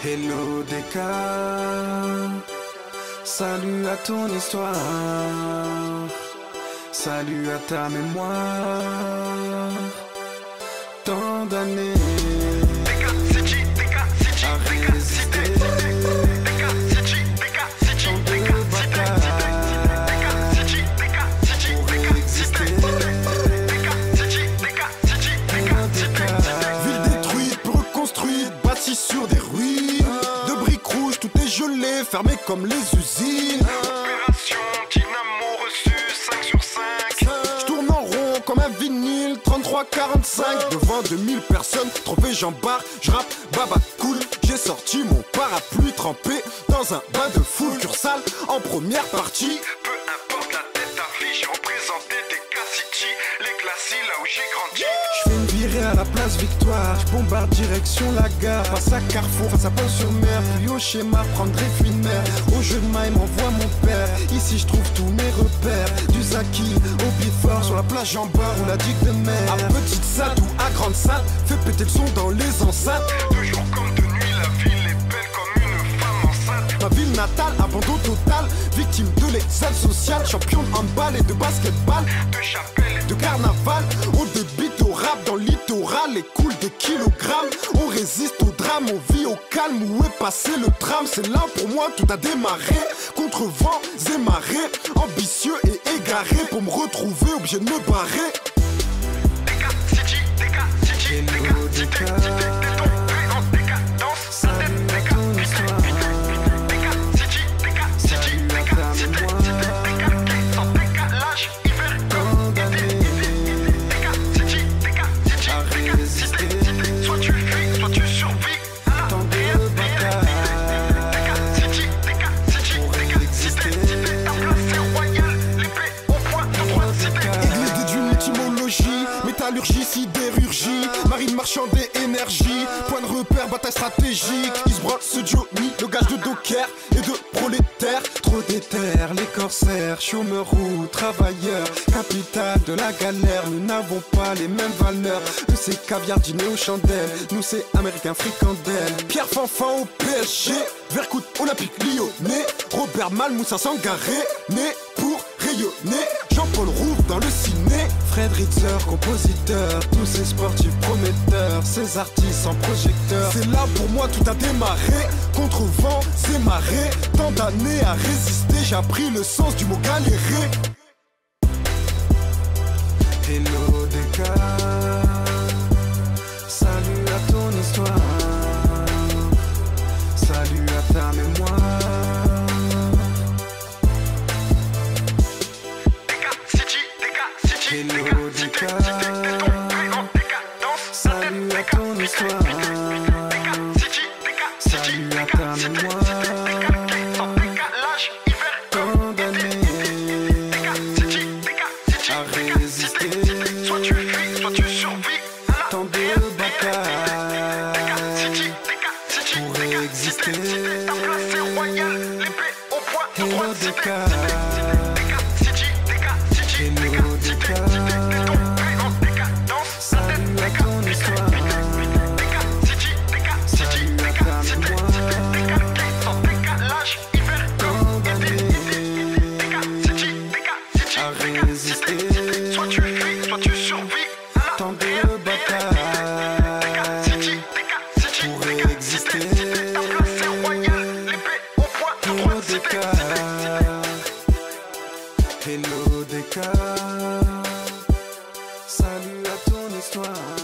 Hello Deka, salut à ton histoire, salut à ta mémoire, tant d'années à résister, tant de batailles pour exister. Ville détruite, peu reconstruite, bâtie sur des ruines. De briques rouges, tout est gelé, fermé comme les usines. Opération Dynamo reçu 5 sur 5. Je tourne en rond comme un vinyle, 33-45. Devant 2000 personnes, trophée j'embarque, je rappe, baba cool. J'ai sorti mon parapluie trempé dans un bain de foule. Cursal en première partie. Peu importe la tête d'affiche, j'ai représenté Deka City, les classis là où j'ai grandi. Je fais une virée à la place Victoire, je bombarde direction la gare. Passe à Carrefour, face à Pont-sur-Mer, puis au schéma, prendre éphémère. Au jeu de maille m'envoie mon père, ici je trouve tous mes repères. Du Zaki au Bifort, sur la plage Jean Bar ou la digue de mer. À petite salle ou à grande salle, fais péter le son dans les enceintes. De jour comme de nuit, la ville est belle comme une femme enceinte. Ma ville natale, abandon total, victime de l'exil social. Champion de handball et de basketball, De chapelle, de carnaval. On débite au rap dans le littoral et coule des kilogrammes. On résiste au drame, on vit au calme. Où est passé le tram? C'est là pour moi tout a démarré. Contre vents et marées, ambitieux et égaré. Pour me retrouver, obligé de me barrer. Deka City, Deka City, Deka Hello City, Deka, cité détombée en décadence. salut à Deka, ton Deka, histoire, Deka City, Deka City, salut à Deka ta City, mémoire, Deka City, sans décalage, hiver, tant d'années Deka City, Deka City, à Deka résister. City. Soit tu fuis, soit tu survis à Tant la de réelle. batailles Deka City, Deka City, pour Deka exister. City, ta place est royale, l'épée au point de droite cité. Église déduit l'étymologie, métallurgie, sidérurgie, marine marchande et énergie, point de repère, bataille stratégique. Ils se branlent ce Johnny, le gage de docker et de prolétaire. Trop déter, les corsaires, chômeurs ou travailleurs, capitale de la galère, nous n'avons pas les mêmes valeurs. Eux c'est caviar, dîner aux chandelles, nous c'est américain fricandelle. Pierre Fanfan au PSG, Vercoute Olympique Lyonnais, Robert Malmoussa Sangaré, né pour rayonner. Jean-Paul Rouve dans le ciné, Fred Ritzer, compositeur, tous ces sportifs prometteurs, ces artistes en projecteur. c'est là pour moi tout a démarré. Contre vents et marées, tant d'années à résister. J'ai appris le sens du mot galérer. Hello Deka, salut à ton histoire, salut à ta mémoire, Deka City, Deka City, Hello Deka City, Deka, cité détombée en décadence. salut à ton histoire, Deka City, Deka City, salut à Deka ta City, mémoire, Deka City, sans décalage, hiver, tant d'années Deka City, Deka City, à Deka résister. City. Soit tu fuis, soit tu survis à la Tant de réelle. batailles Deka City, Deka City, pour Deka exister. City, ta place est royale, l'épée au point de Hello droite cité. Deka, Deka City, Deka City, Hello Deka City, Deka, cité détombée en décadence. salut à Deka, ton Deka, histoire, Deka City, Deka City, salut à Deka ta City, mémoire, Deka City, sans décalage, hiver, tant d'années Deka City, Deka City, à Deka résister. City. Soit tu fuis, soit tu survis à la Tant de réelle. batailles Deka City, Deka City, pour Deka exister. City, ta place est royale, l'épée au point de Hello droite cité. Deka, Hello Deka, salut à ton histoire.